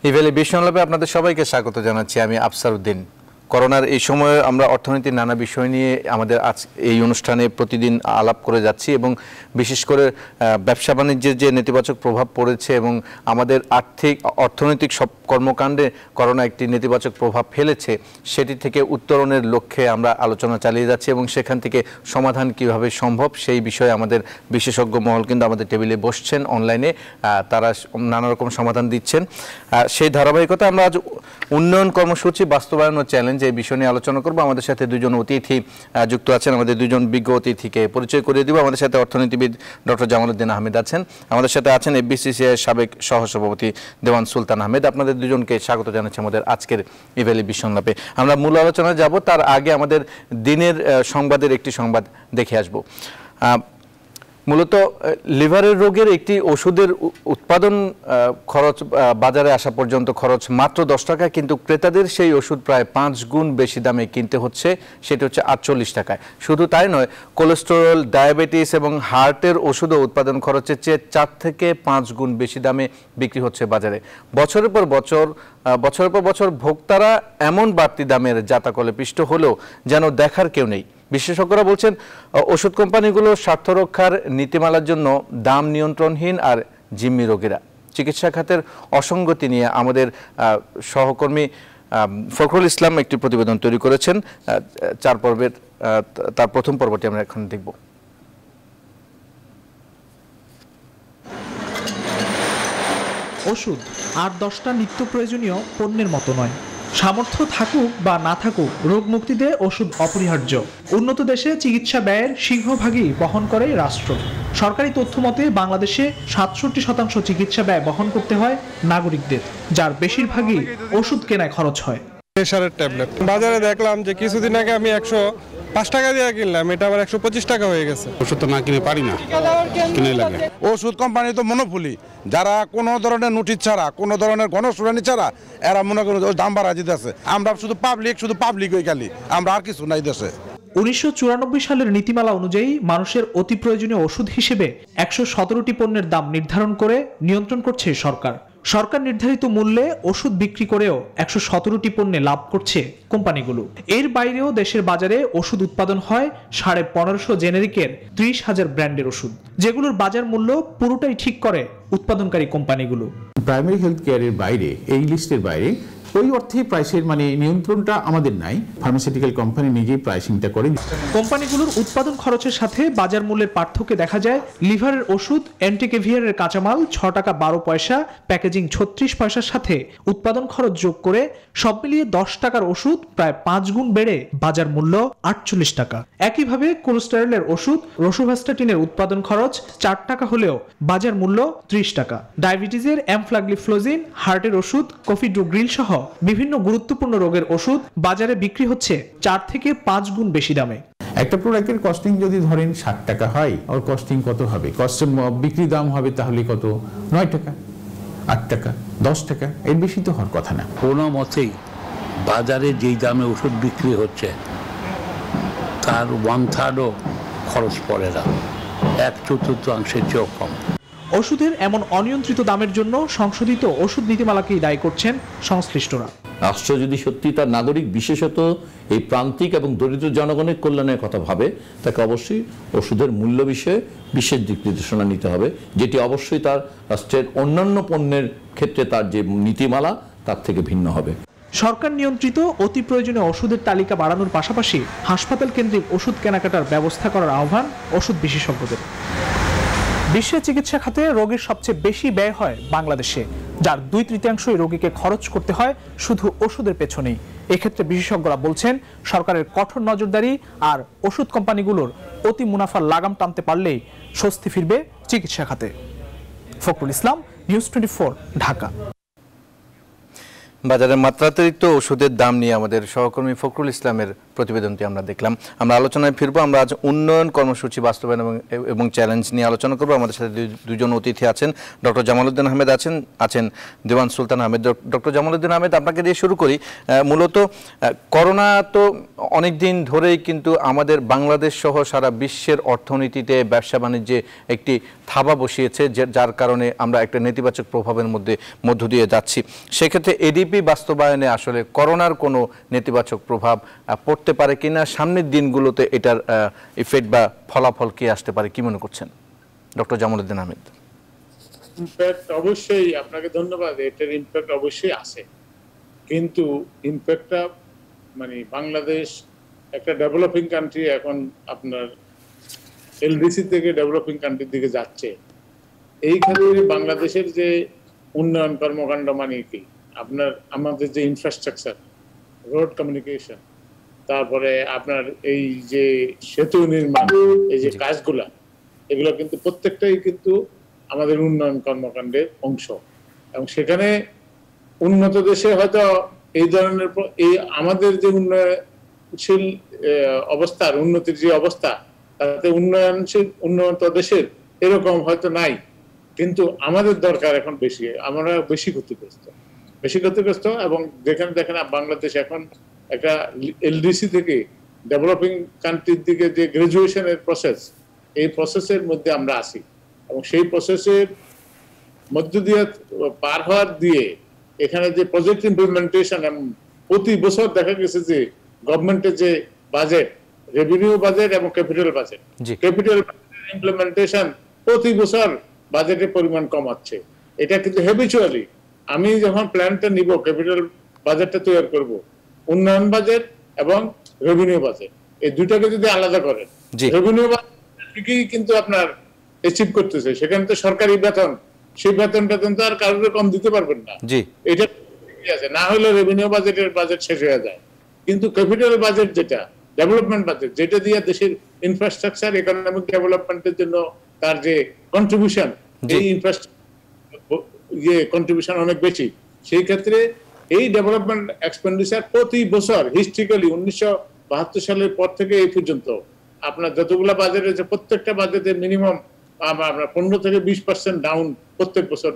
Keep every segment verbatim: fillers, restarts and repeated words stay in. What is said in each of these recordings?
ইভেলি বিশ্বনলাপে আপনাদের সবাইকে স্বাগত জানাচ্ছি। আমি আফসার উদ্দিন। করোনার এই সময়ে আমরা অর্থনীতির নানা বিষয় নিয়ে আমাদের আজ এই অনুষ্ঠানে প্রতিদিন আলাপ করে যাচ্ছি এবং বিশেষ করে ব্যবসা বাণিজ্যের যে নেতিবাচক প্রভাব পড়েছে এবং আমাদের আর্থিক অর্থনৈতিক সব কর্মকাণ্ডে করোনা একটি নেতিবাচক প্রভাব ফেলেছে, সেটি থেকে উত্তরণের লক্ষ্যে আমরা আলোচনা চালিয়ে যাচ্ছি এবং সেখান থেকে সমাধান কিভাবে সম্ভব সেই বিষয়ে আমাদের বিশেষজ্ঞ মহল কিন্তু আমাদের টেবিলে বসছেন অনলাইনে, তারা নানা রকম সমাধান দিচ্ছেন। সেই ধারাবাহিকতা আমরা আজ উন্নয়ন কর্মসূচি বাস্তবায়ন ও চ্যালেঞ্জ এই বিষয় নিয়ে আলোচনা করব। আমাদের সাথে দুজন অতিথি যুক্ত আছেন, আমাদের দুজন বিজ্ঞ অতিথিকে পরিচয় করিয়ে দিব। আমাদের সাথে অর্থনীতিবিদ ডক্টর জামালউদ্দিন আহমেদ আছেন, আমাদের সাথে আছেন এফবিসিসিআই সাবেক সহসভাপতি দেওয়ান সুলতান আহমেদ। আপনাদের দুজনকে স্বাগত জানাচ্ছি আমাদের আজকের ইভেলি বিশ্বনলাপে। আমরা মূল আলোচনায় যাব, তার আগে আমাদের দিনের সংবাদের একটি সংবাদ দেখে আসব। মূলত লিভারের রোগের একটি ওষুধের উৎপাদন খরচ বাজারে আসা পর্যন্ত খরচ মাত্র দশ টাকা, কিন্তু ক্রেতাদের সেই ওষুধ প্রায় পাঁচ গুণ বেশি দামে কিনতে হচ্ছে, সেটি হচ্ছে আটচল্লিশ টাকায়। শুধু তাই নয়, কোলেস্টেরল, ডায়াবেটিস এবং হার্টের ওষুধও উৎপাদন খরচের চেয়ে চার থেকে পাঁচ গুণ বেশি দামে বিক্রি হচ্ছে বাজারে। বছরের পর বছর বছরের পর বছর ভোক্তারা এমন বাড়তি দামের জাতাকলে পিষ্ট হলেও যেন দেখার কেউ নেই। বিশেষজ্ঞরা বলছেন, ওষুধ কোম্পানিগুলো স্বার্থ রক্ষার নীতিমালার জন্য দাম নিয়ন্ত্রণহীন আর জিম্মি রোগীরা। চিকিৎসা খাতের অসঙ্গতি নিয়ে আমাদের সহকর্মী ফখরুল ইসলাম একটি প্রতিবেদন তৈরি করেছেন। চার পর্বের তার প্রথম পর্বটি আমরা এখন দেখব। ওষুধ আর দশটা নিত্য প্রয়োজনীয় পণ্যের মতো নয়। সামর্থ্য থাকুক বা না থাকুক, রোগ মুক্তিতে ওষুধ অপরিহার্য। উন্নত দেশে চিকিৎসা ব্যয়ের সিংহভাগই বহন করে রাষ্ট্র। সরকারি তথ্য মতে বাংলাদেশে সাতষট্টি শতাংশ চিকিৎসা ব্যয় বহন করতে হয় নাগরিকদের, যার বেশিরভাগই ওষুধ কেনায় খরচ হয়। প্রেসারের ট্যাবলেট বাজারে দেখলাম যে কিছুদিন আগে আমি একশো পাঁচ টাকা দিয়ে কিনলাম, এটা আবার একশো পঁচিশ টাকা হয়ে গেছে। ওষুধ তো না কিনে পারি না, কিনে লাগে। ওষুধ কোম্পানি তো মনোপলি, যারা কোনো ধরনের নোটিশ ছাড়া, কোনো ধরনের গণশুনানি ছাড়া এরা মনে করেন দাম বাড়া দিতে আছে। আমরা শুধু পাবলিক, শুধু পাবলিক ওই খালি, আমরা আর কিছু নাই দেশে। উনিশশো চুরানব্বই সালের নীতিমালা অনুযায়ী মানুষের অতি প্রয়োজনীয় ওষুধ হিসেবে একশো সতেরোটি পণ্যের দাম নির্ধারণ করে নিয়ন্ত্রণ করছে সরকার। সরকার নির্ধারিত মূল্যে ওষুধ বিক্রি করেও একশো সতেরোটি পণ্যে লাভ করছে কোম্পানিগুলো। এর বাইরেও দেশের বাজারে ওষুধ উৎপাদন হয় সাড়ে পনেরোশো জেনেরিকের ত্রিশ হাজার ব্র্যান্ডের ওষুধ, যেগুলোর বাজার মূল্য পুরোটাই ঠিক করে উৎপাদনকারী কোম্পানিগুলো। প্রাইমারি হেলথ কেয়ারের বাইরে, এই লিস্টের বাইরে ওই অর্থে প্রাইসের মানে নিয়ন্ত্রণটা আমাদের নাই। ফার্মাসিউটিক্যাল কোম্পানি নিজেই প্রাইসিংটা করে। কোম্পানিগুলোর উৎপাদন খরচের সাথে বাজার মূল্যের পার্থক্য দেখা যায়। লিভারের ওষুধ এন্টিকেভিয়ারের কাঁচামাল ছ টাকা বারো পয়সা, প্যাকেজিং ছত্রিশ পয়সার সাথে উৎপাদন খরচ যোগ করে সব মিলিয়ে দশ টাকার ওষুধ প্রায় পাঁচ গুণ বেড়ে বাজার মূল্য আটচল্লিশ টাকা। একইভাবে কোলেস্টেরলের ওষুধ রোসুভাস্টাটিনের উৎপাদন খরচ চার টাকা হলেও বাজার মূল্য ত্রিশ টাকা। ডায়াবেটিসের এমফ্লাগলিফ্লোজিন, হার্টের ওষুধ কফিড্রোগ্রিল সহ বিভিন্ন গুরুত্বপূর্ণ রোগের ওষুধ বাজারে বিক্রি হচ্ছে চার থেকে পাঁচ গুণ বেশি দামে। একটা প্রোডাক্টের কস্টিং যদি ধরেন ষাট টাকা হয়, ওর কস্টিং কত হবে? কস্টের বিক্রি দাম হবে তাহলে কত? নয় টাকা, আট টাকা, দশ টাকা, এর বেশি তো হওয়ার কথা না। কোনো মতেই বাজারে যেই দামে ওষুধ বিক্রি হচ্ছে তার ওয়ান থার্ডও খরচ পড়ে না, এক চতুর্থাংশের চেয়েও কম। ওষুধের এমন অনিয়ন্ত্রিত দামের জন্য সংশোধিত ওষুধ নীতিমালাকেই দায়ী করছেন সংশ্লিষ্টরা। রাষ্ট্র যদি সত্যি তার নাগরিক, বিশেষত এই প্রান্তিক এবং দরিদ্র জনগণের কল্যাণের কথা ভাবে, তাকে অবশ্যই ওষুধের মূল্য বিষয়ে বিশেষ দিক নির্দেশনা নিতে হবে, যেটি অবশ্যই তার রাষ্ট্রের অন্যান্য পণ্যের ক্ষেত্রে তার যে নীতিমালা তার থেকে ভিন্ন হবে। সরকার নিয়ন্ত্রিত অতি প্রয়োজনীয় ওষুধের তালিকা বাড়ানোর পাশাপাশি হাসপাতাল কেন্দ্রিক ওষুধ কেনাকাটার ব্যবস্থা করার আহ্বান ওষুধ বিশেষজ্ঞদের। বিশ্বের চিকিৎসা খাতে রোগীর সবচেয়ে বেশি ব্যয় হয় বাংলাদেশে, যার দুই তৃতীয়াংশই রোগীকে খরচ করতে হয় শুধু ওষুধের পেছনেই। এক্ষেত্রে বিশেষজ্ঞরা বলছেন, সরকারের কঠোর নজরদারি আর ওষুধ কোম্পানিগুলোর অতি মুনাফার লাগাম টানতে পারলেই স্বস্তি ফিরবে চিকিৎসা খাতে। Fakhrul Islam, news twenty four, Dhaka. বাজারে মাত্রাতিরিক্ত ওষুধের দাম নিয়ে আমাদের সহকর্মী ফখরুল ইসলামের প্রতিবেদনটি আমরা দেখলাম। আমরা আলোচনায় ফিরবো। আমরা আজ উন্নয়ন কর্মসূচি বাস্তবায়ন এবং এবং চ্যালেঞ্জ নিয়ে আলোচনা করবো। আমাদের সাথে দুজন অতিথি আছেন, ডক্টর জামালউদ্দিন আহমেদ আছেন আছেন দেওয়ান সুলতান আহমেদ। ডক্টর জামালউদ্দিন আহমেদ, আপনাকে দিয়ে শুরু করি। মূলত করোনা তো অনেক দিন ধরেই কিন্তু আমাদের বাংলাদেশ সহ সারা বিশ্বের অর্থনীতিতে ব্যবসা বাণিজ্যে একটি থাবা বসিয়েছে, যার কারণে আমরা একটা নেতিবাচক প্রভাবের মধ্যে মধ্য দিয়ে যাচ্ছি। সেক্ষেত্রে এডিপি বাস্তবায়নে আসলে করোনার কোনো নেতিবাচক প্রভাব পড়তে পারে কিনা, সামনের দিনগুলোতে এটার ইফেক্ট বা ফলাফল কি আসতে পারে, কি মনে করছেন ডক্টর জামালউদ্দিন আহমেদ? ইমপ্যাক্ট অবশ্যই, আপনাকে ধন্যবাদ। এটার ইমপ্যাক্ট অবশ্যই আছে, কিন্তু ইমপ্যাক্টটা মানে বাংলাদেশ একটা ডেভেলপিং কান্ট্রি, এখন আপনার এলডিসি থেকে ডেভেলপিং কান্ট্রির দিকে যাচ্ছে। এই ক্ষেত্রে বাংলাদেশের যে উন্নয়ন কর্মকাণ্ড মানে কি, আপনার আমাদের যে ইনফ্রাস্ট্রাকচার, রোড কমিউনিকেশন, তারপরে আপনার এই যে সেতু নির্মাণ, এই যে কাজগুলা, এগুলো কিন্তু প্রত্যেকটাই কিন্তু আমাদের উন্নয়ন কর্মকাণ্ডের অংশ। এবং সেখানে উন্নত দেশে হয়তো এই ধরনের এই আমাদের যে উন্নয়নশীল অবস্থার উন্নতির যে অবস্থা, তাতে উন্নয়নশীল উন্নত দেশের এরকম হয়তো নাই, কিন্তু আমাদের দরকার এখন বেশি। আমরা বেশি ক্ষতিগ্রস্ত বেশি ক্ষতিগ্রস্ত এবং যেখানে দেখেন বাংলাদেশ এখন একটা এলডিসি থেকে ডেভেলপিং কান্ট্রির দিকে যে গ্রাজুয়েশনের প্রসেস, এই প্রসেসের মধ্যে আমরা আছি। এবং সেই প্রসেসের মধ্য দিয়ে পার হওয়ার দিয়ে এখানে যে প্রজেক্ট ইমপ্লিমেন্টেশন, প্রতি বছর দেখা গেছে যে গভর্নমেন্টের যে বাজেট, রেভিনিউ বাজেট এবং ক্যাপিটাল বাজেট, ক্যাপিটাল ইমপ্লিমেন্টেশন প্রতি বছর বাজেটের পরিমাণ কমাচ্ছে। এটা কিন্তু হ্যাবিচুয়ালি আমি যখন প্ল্যানটা নিব, ক্যাপিটাল বাজেটটা তৈরি করব, উন্নয়ন বাজেট এবং রেভিনিউ বাজেট, এই দুটাকে যদি আলাদা করেন, রেভিনিউ বাজেট ঠিকই কিন্তু আপনার অ্যাচিভ করতেছে, সেখানে তো সরকারি বেতন, সেই বেতন বেতন তো আর কারোর কম দিতে পারবেন না, এটা ঠিকই আছে। না হলে রেভিনিউ বাজেটের বাজেট শেষ হয়ে যায়। কিন্তু ক্যাপিটাল বাজেট যেটা ডেভেলপমেন্ট বাজেট, যেটা দিয়ে দেশের ইনফ্রাস্ট্রাকচার ইকোনমিক ডেভেলপমেন্টের জন্য তার যে কন্ট্রিবিউশন, এই ইনফ্রাস্ট্রাকচার ইয়ে কন্ট্রিবিউশন অনেক বেশি। সেই ক্ষেত্রে এই ডেভেলপমেন্ট এক্সপেন্ডিচার প্রতি বছর হিস্ট্রিক্যালি উনিশশো বাহাত্তর সালের পর থেকে এই পর্যন্ত আপনার যতগুলো বাজেট রয়েছে, প্রত্যেকটা বাজেটে মিনিমাম আপনার পনেরো থেকে বিশ পার্সেন্ট ডাউন প্রত্যেক বছর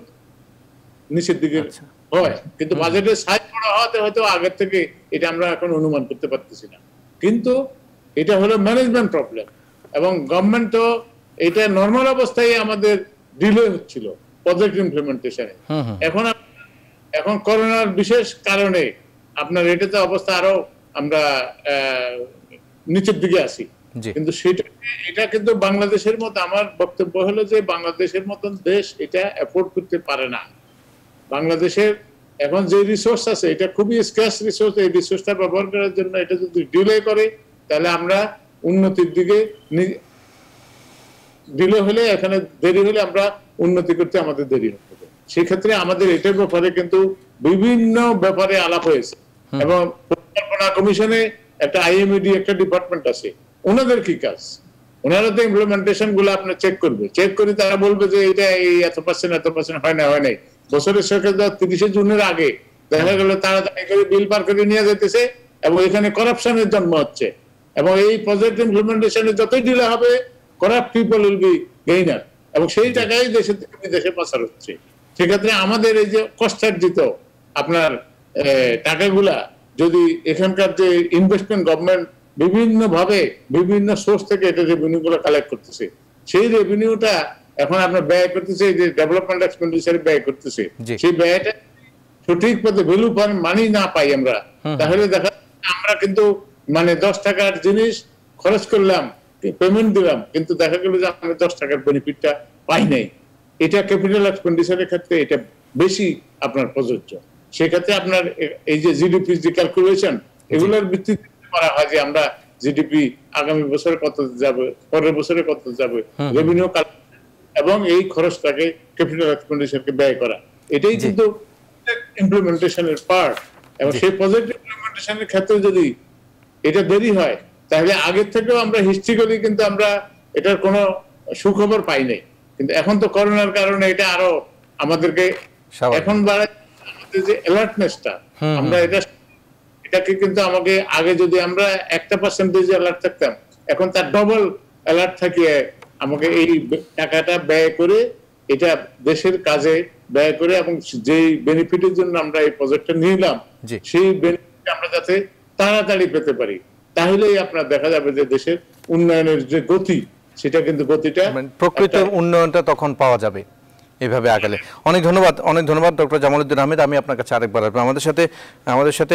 নিচের দিকে হয়। কিন্তু বাজেটের সাইজ বড় হওয়াতে হয়তো আগের থেকে এটা আমরা এখন অনুমান করতে পারতেছি না। কিন্তু এটা হলো ম্যানেজমেন্ট প্রবলেম, এবং গভর্নমেন্ট তো এটা নর্মাল অবস্থায় আমাদের ডিলে হচ্ছিল প্রজেক্ট ইমপ্লিমেন্টেশনে। এখন এখন করোনার বিশেষ কারণে আপনার এটাতে অবস্থা আরো আমরা নিচের দিকে আসি। কিন্তু সেটা এটা কিন্তু বাংলাদেশের মতো, আমার বক্তব্য হলো যে বাংলাদেশের মতন দেশ এটা এফোর্ড করতে পারে না। বাংলাদেশের এখন যে রিসোর্স আছে এটা খুবই স্ক্যার্স রিসোর্স, এই রিসোর্সটা ব্যবহার করার জন্য এটা যদি ডিলে করে, তাহলে আমরা উন্নতির দিকে ডিলে হলে, এখানে দেরি হলে আমরা উন্নতি করতে আমাদের দেরি হবে। সেক্ষেত্রে আমাদের এটার ব্যাপারে কিন্তু বিভিন্ন ব্যাপারে আলাপ হয়েছে, এবং পরিকল্পনা কমিশনে একটা আইএমইডি একটা ডিপার্টমেন্ট আছে, ওনাদের কি কাজ, ওনারা তো ইমপ্লিমেন্টেশন গুলো আপনার চেক করবে, চেক করে তারা বলবে যে এটা এই এত পার্সেন্ট এত পার্সেন্ট হয় না হয় নাই। বছরের শেষে তিরিশে জুনের আগে দেখা গেল তাড়াতাড়ি করে বিল পার করে নিয়ে যেতেছে, এবং এখানে করাপশনের জন্ম হচ্ছে। এবং এই প্রজেক্ট ইমপ্লিমেন্টেশনে যতই ডিলে হবে, corrupt people will be gainer, এবং সেই টাকাই দেশের থেকে বিদেশে পাচার হচ্ছে। সেক্ষেত্রে আমাদের এই যে কষ্টার্জিত আপনার টাকাগুলা যদি এখানকার যে ইনভেস্টমেন্ট গভর্নমেন্ট বিভিন্ন ভাবে বিভিন্ন সোর্স থেকে এটা রেভিনিউ গুলো কালেক্ট করতেছে, সেই রেভিনিউটা এখন আপনার ব্যয় করতেছে, যে ডেভেলপমেন্ট এক্সপেন্ডিচারে ব্যয় করতেছে, সেই ব্যয়টা সঠিক পথে ভ্যালু ফর মানি না পাই আমরা, তাহলে দেখা আমরা কিন্তু মানে দশ টাকার জিনিস খরচ করলাম, পেমেন্ট দিলাম, কিন্তু দেখা গেল যে আমরা দশ টাকার বেনিফিটটা পাই নাই। এটা ক্যাপিটাল এক্সপেন্ডিচারের ক্ষেত্রে এটা বেশি আপনার প্রযোজ্য। সেক্ষেত্রে আপনার এই যে জিডিপি যে ক্যালকুলেশন, এগুলোর ভিত্তিতে করা হয় যে আমরা জিডিপি আগামী বছরে কত যাবে, পরের বছরে কত যাবে, রেভিনিউ এবং এই খরচটাকে ক্যাপিটাল এক্সপেন্ডিচারকে ব্যয় করা, এটাই কিন্তু ইমপ্লিমেন্টেশনের পার্ট। এবং সেই প্রজেক্ট ইমপ্লিমেন্টেশনের ক্ষেত্রে যদি এটা দেরি হয়, তাহলে আগের থেকেও আমরা হিস্ট্রিক্যালি কিন্তু আমরা এটার কোনো সুখবর পাই নাই। কিন্তু এখন তো করোনার কারণে এটা আরো আমাদেরকে এখন বাড়ায়, আমাদের যে অ্যালার্টনেসটা, আমরা এটা এটাকে কিন্তু আমাকে আগে যদি আমরা একটা পার্সেন্টেজ অ্যালার্ট থাকতাম, এখন তার ডবল অ্যালার্ট থাকিয়ে আমাকে এই টাকাটা ব্যয় করে এটা দেশের কাজে ব্যয় করে এবং যেই বেনিফিটের জন্য আমরা এই প্রজেক্টটা নিলাম সেই বেনিফিট আমরা যাতে তাড়াতাড়ি পেতে পারি, তাহলেই আপনার দেখা যাবে যে দেশের উন্নয়নের যে গতি সেটা কিন্তু গতিটা প্রকৃত উন্নয়নটা তখন পাওয়া যাবে এভাবে আগালে। অনেক ধন্যবাদ, অনেক ধন্যবাদ ডক্টর জামালউদ্দিন আহমেদ। আমি আপনার কাছে আরেকবার আসবো। আমাদের সাথে আমাদের সাথে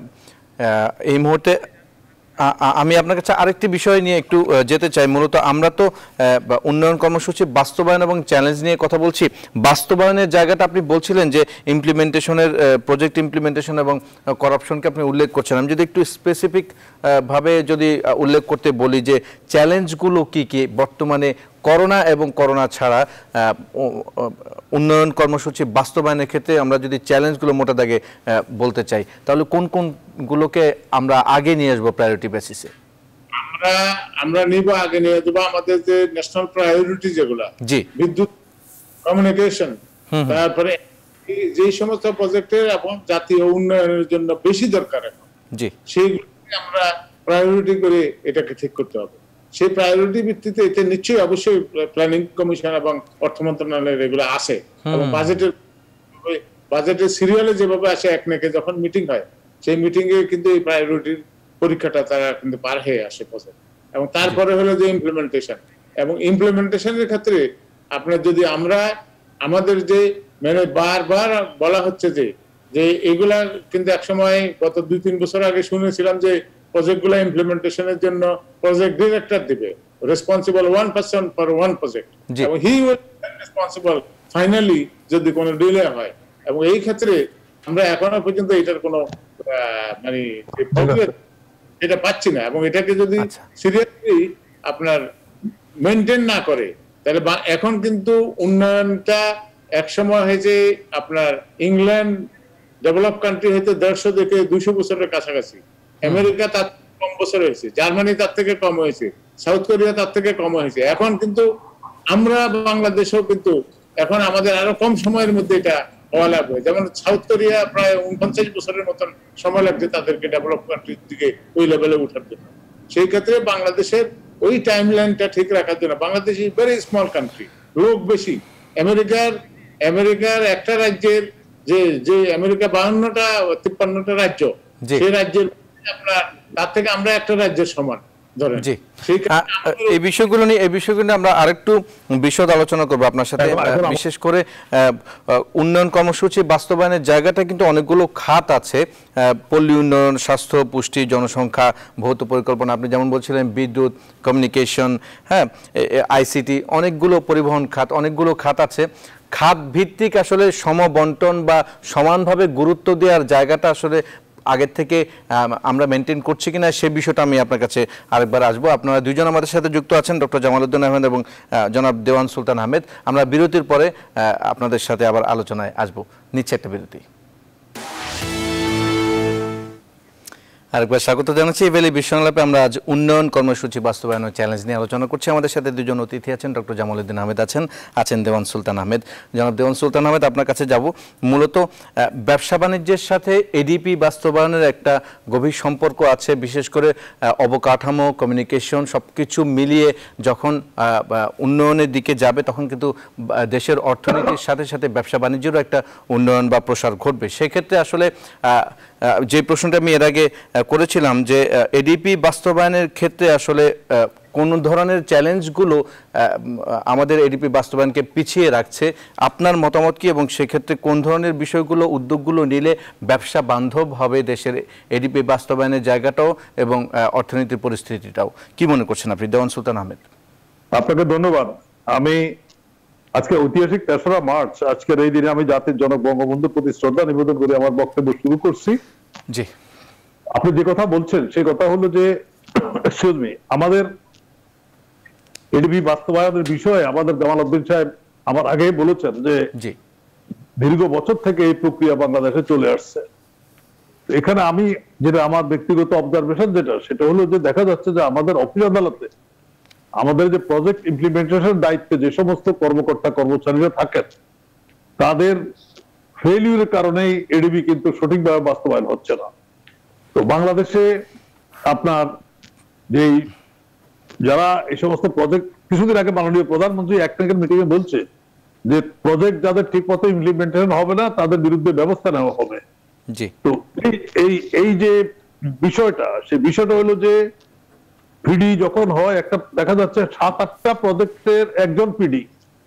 এই মুহূর্তে আমি আপনার কাছে আরেকটি বিষয় নিয়ে একটু যেতে চাই। মূলত আমরা তো উন্নয়ন কর্মসূচি বাস্তবায়ন এবং চ্যালেঞ্জ নিয়ে কথা বলছি। বাস্তবায়নের জায়গাটা আপনি বলছিলেন যে ইমপ্লিমেন্টেশনের, প্রজেক্ট ইমপ্লিমেন্টেশন এবং করাপশনকে আপনি উল্লেখ করছেন। আমি যদি একটু স্পেসিফিক ভাবে যদি উল্লেখ করতে বলি যে চ্যালেঞ্জগুলো কি কি বর্তমানে করোনা এবং করোনা ছাড়া উন্নয়ন কর্মসূচি বাস্তবায়নের ক্ষেত্রে আমরা যদি চ্যালেঞ্জগুলো মোটা দাগে বলতে চাই, তাহলে কোন কোনগুলোকে আমরা আগে নিয়ে আসবো প্রায়োরিটি বেসিসে? আমরা আমরা নিব আগে নিয়ে যাবো আমাদের যে ন্যাশনাল প্রায়োরিটি যেগুলা, জি, বিদ্যুৎ, কমিউনিকেশন, তারপরে যে সমস্ত প্রজেক্টের এবং জাতীয় উন্নয়নের জন্য বেশি দরকার এখন, জি, সেইগুলোকে আমরা প্রায়োরিটি করে এটাকে ঠিক করতে হবে। সেই প্রায়োরিটি ভিত্তিতে এটা নিশ্চয়ই অবশ্যই প্ল্যানিং কমিশন এবং অর্থ মন্ত্রণালয়ের এগুলো আসে এবং বাজেটের বাজেটের সিরিয়ালে যেভাবে আসে এক নেকে যখন মিটিং হয় সেই মিটিং এ কিন্তু এই প্রায়োরিটির পরীক্ষাটা তারা কিন্তু পার হয়ে আসে প্রজেক্ট। এবং তারপরে হলো যে ইমপ্লিমেন্টেশন, এবং ইমপ্লিমেন্টেশনের ক্ষেত্রে আপনার যদি আমরা আমাদের যে মানে বারবার বলা হচ্ছে যে যে এগুলা কিন্তু একসময় গত দুই তিন বছর আগে শুনেছিলাম যে প্রজেক্টগুলো ইমপ্লিমেন্টেশনের জন্য প্রজেক্ট ডিরেক্টর দিবে, responsible one person for one project, এবং হি উইল রেসপন্সিবল ফাইনালি যদি কোনো ডিলে হয়। এবং এই ক্ষেত্রে আমরা এখনো পর্যন্ত এটার কোনো মানে এটা পাচ্ছি না, এবং এটাকে যদি সিরিয়াসলি আপনার মেনটেন না করে তাহলে এখন কিন্তু উন্নয়নটা একসময় হয়েছে আপনার ইংল্যান্ড ডেভেলপ কান্ট্রি হয়তো দেড়শো থেকে দুইশো বছরের কাছাকাছি, আমেরিকা তার কম বছর হয়েছে, জার্মানি তার থেকে কম হয়েছে, সাউথ কোরিয়া তার থেকে কম হয়েছে। এখন কিন্তু আমরা বাংলাদেশেও কিন্তু এখন আমাদের আরো কম সময়ের মধ্যে এটা হওয়া লাগবে। যেমন সাউথ কোরিয়া প্রায় উনপঞ্চাশ বছরের মতন সময় লাগছে তাদেরকে ডেভেলপ কান্ট্রির দিকে ওই লেভেলে উঠার জন্য। সেই ক্ষেত্রে বাংলাদেশের ওই টাইম লাইনটা ঠিক রাখার জন্য, Bangladesh is very small country, লোক বেশি। আমেরিকার আমেরিকার একটা রাজ্যের যে যে আমেরিকা বাহান্নটা তিপ্পান্নটা রাজ্য, সেই রাজ্যের আপনার তার থেকে আমরা একটা রাজ্যের সমান ধরেন। জি, এই বিষয়গুলো নিয়ে এই বিষয়গুলো নিয়ে আমরা আরেকটু বিশদ আলোচনা করবো আপনার সাথে। বিশেষ করে উন্নয়ন কর্মসূচি বাস্তবায়নের জায়গাটা কিন্তু অনেকগুলো খাত আছে, পল্লী উন্নয়ন, স্বাস্থ্য, পুষ্টি, জনসংখ্যা, ভৌত পরিকল্পনা, আপনি যেমন বলছিলেন বিদ্যুৎ, কমিউনিকেশন, হ্যাঁ, আইসিটি, অনেকগুলো পরিবহন খাত, অনেকগুলো খাত আছে। খাত ভিত্তিক আসলে সমবন্টন বা সমানভাবে গুরুত্ব দেওয়ার জায়গাটা আসলে আগের থেকে আমরা মেনটেন করছি কিনা সে বিষয়টা আমি আপনার কাছে আরেকবার আসবো। আপনারা দুইজন আমাদের সাথে যুক্ত আছেন, ডক্টর জামালউদ্দিন আহমেদ এবং জনাব দেওয়ান সুলতান আহমেদ। আমরা বিরতির পরে আপনাদের সাথে আবার আলোচনায় আসবো। নিচ্ছে একটা বিরতি। আরেকবার স্বাগত জানাচ্ছি ভ্যালি বিশ্বংলাপে। আমরা আজ উন্নয়ন কর্মসূচি বাস্তবায়ন ও চ্যালেঞ্জ নিয়ে আলোচনা করছি। আমাদের সাথে দুজন অতিথি আছেন, ডক্টর জামালউদ্দিন আহমেদ আছেন, আছেন দেওয়ান সুলতান আহমেদ। জনাব দেওয়ান সুলতান আহমেদ, আপনার কাছে যাব। মূলত ব্যবসা বাণিজ্যের সাথে এডিপি বাস্তবায়নের একটা গভীর সম্পর্ক আছে, বিশেষ করে অবকাঠামো, কমিউনিকেশন সব কিছু মিলিয়ে যখন উন্নয়নের দিকে যাবে তখন কিন্তু দেশের অর্থনীতির সাথে সাথে ব্যবসা বাণিজ্যেরও একটা উন্নয়ন বা প্রসার ঘটবে। সেক্ষেত্রে আসলে যে প্রশ্নটা আমি এর আগে করেছিলাম যে এডিপি বাস্তবায়নের ক্ষেত্রে আসলে কোন ধরনের চ্যালেঞ্জগুলো আমাদের এডিপি বাস্তবায়নকে পিছিয়ে রাখছে, আপনার মতামত কি, এবং সেক্ষেত্রে কোন ধরনের বিষয়গুলো উদ্যোগগুলো নিলে ব্যবসা বান্ধব হবে দেশের এডিপি বাস্তবায়নের জায়গাটাও এবং অর্থনীতির পরিস্থিতিটাও, কি মনে করছেন আপনি? দেওয়ান সুলতান আহমেদ। আপনাকে ধন্যবাদ। আমি আজকে ঐতিহাসিক তেসরা মার্চ, আজকের এই দিনে আমি জাতির জনক বঙ্গবন্ধুর প্রতি শ্রদ্ধা নিবেদন করে আমার বক্তব্য শুরু করছি। জি, আপনি যে কথা বলছেন সেই কথা হলো যে এক্সকিউজ মি আমাদের এডিপি বাস্তবায়নের বিষয়ে আমাদের জামালউদ্দিন সাহেব আমার আগেই বলেছেন যে জি দীর্ঘ বছর থেকে এই প্রক্রিয়া বাংলাদেশে চলে আসছে। এখানে আমি যেটা আমার ব্যক্তিগত অবজারভেশন যেটা সেটা হলো যে দেখা যাচ্ছে যে আমাদের অফিস আদালতে আমাদের যে প্রজেক্ট ইমপ্লিমেন্টেশন দায়িত্বে যে সমস্ত কর্মকর্তা কর্মচারীরা থাকেন তাদের ফেলিউরের কারণেই এডিপি কিন্তু সঠিকভাবে বাস্তবায়ন হচ্ছে না। তো বাংলাদেশে আপনার যেই যারা এই সমস্ত প্রজেক্ট, কিছুদিন আগে মাননীয় প্রধানমন্ত্রী এক টাইমের মিটিং এ বলছে যে প্রজেক্ট যাদের ঠিক মতো ইমপ্লিমেন্টেশন হবে না তাদের বিরুদ্ধে ব্যবস্থা নেওয়া হবে। জি। তো এই এই যে বিষয়টা, সেই বিষয়টা হলো যে পিডি যখন হয় একটা দেখা যাচ্ছে সাত আটটা প্রজেক্টের একজন পিডি,